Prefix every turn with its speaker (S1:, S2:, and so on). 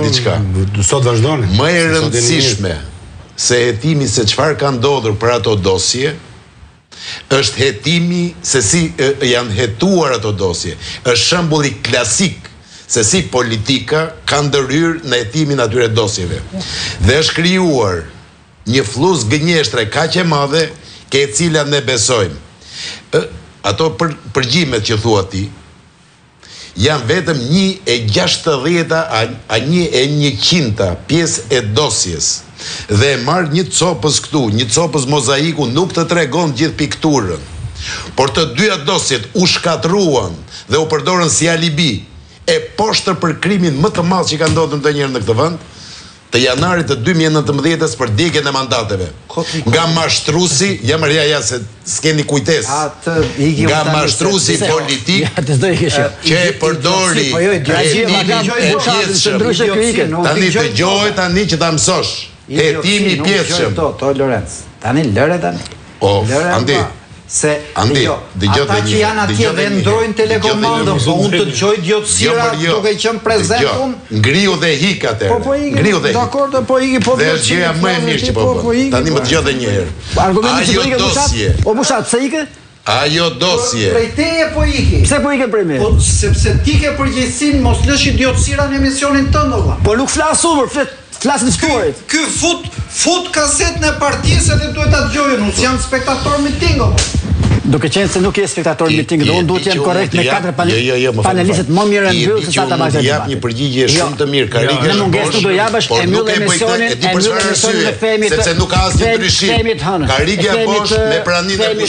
S1: diçka.
S2: Sot vazhdoni.
S1: Më e rëndësishme se hetimi se çfarë ka ndodhur për ato dosje, është hetimi se si janë hetuar ato dosje. Është shembulli klasik se si politika ka ndërhyrë në hetimin atyre dosjeve. Dhe është krijuar një flus gënjeshtre kaq e madhe, ke e cila ne besojmë. Ato përgjimet që thua ti, janë vetëm 1/60 a 1/100 pjesë e dosjes. Dhe e marrë një copës këtu, një copës mozaiku, nuk të tregon gjithë pikturën. Por të dyja dosjet u shkatruan dhe u përdorën si alibi e poshtër për krimin më të madh që ka ndodhur ndonjëherë në këtë vend, të janarit të 2019-s për djegjen e mandateve. Nga mashtruesi, se s'keni kujtesë. Nga mashtruesi politik që e përdori tani dëgjoj tani që ta mësosh. Hetimi pjesëshëm.
S3: Tani lëre tani.
S1: Andi.
S3: Se ata që janë atje dhe ndrojnë telekomandën, po unë të dëgjoj idiotësira duke qenë prezent unë.
S1: Ngriu dhe hik atëherë. Ngriu dhe hik.
S3: Dakor, po iki, po
S1: dhe është gjëja më e mirë që po bën. Tani më dëgjoj edhe një herë.
S3: Ajo dosje. O Bushat, pse ike?
S1: Ajo dosje.
S3: Prej teje po iki. Pse po ike prej me? Po sepse ti ke përgjegjësinë, mos lësh idiotësira në emisionin tënd valla. Po nuk flas umër, flasin ftuarit. Ky fut kasetën e partisë dhe duhet ta dëgjojë, unë jam spektator mitingo. Duke qenë se nuk je spektator mitingo, unë duhet të jem korrekt me 4 panelistët më mirë mbyll se sa ta bash.
S1: Jap një përgjigje shumë të mirë, Karike.
S3: Në mungesë nuk do japësh e mbyll emisionin me femit.
S1: Sepse nuk ka asnjë ndryshim. Karike bosh me praninë